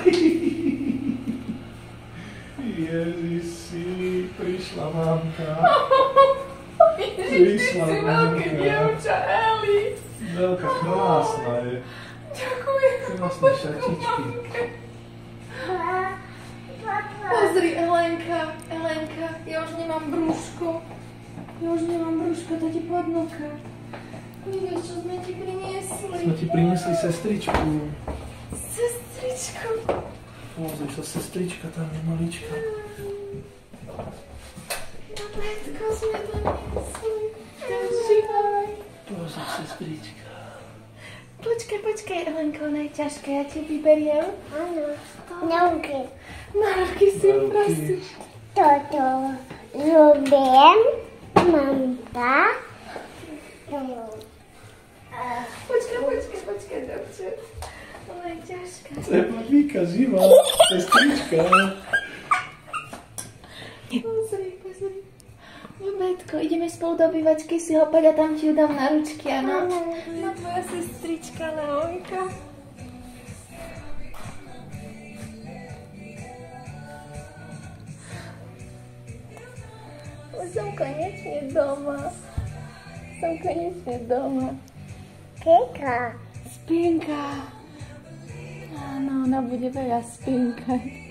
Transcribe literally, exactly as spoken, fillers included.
Ježiši, prišla mamka. Ježiš, ty si veľké dievča, Eli. Veľká, krásna je. Ďakujem. Krásne šatičky. Pozri, Elenka, Elenka, ja už nemám brúško. Ja už nemám brúško, to ti podnúka. Nevieš, čo sme ti priniesli? Sme ti priniesli sestričku. Sestričku. Pozri sa, sestrička tam je malička. Babetko sme doniesli. Dožívaj. Pozri, sestrička. Počkaj, počkaj, Elenko, najťažké, ja ti vyberiem. Áno, Leonky. Na ruky si prosím. Toto ľúbim, mamka. Počkaj, počkaj, počkaj, dobře. Ona je ťažká. To je babíka, živá, sestrička. Pozri, pozri. Babetko, ideme spolu do obývačky si ho pať a tam ti ju dám na ručky, áno? No tvoja sestrička Leonka. Som konečne doma. Som konečne doma. Keka. Spinka. Áno, ona bude veľa spinkať.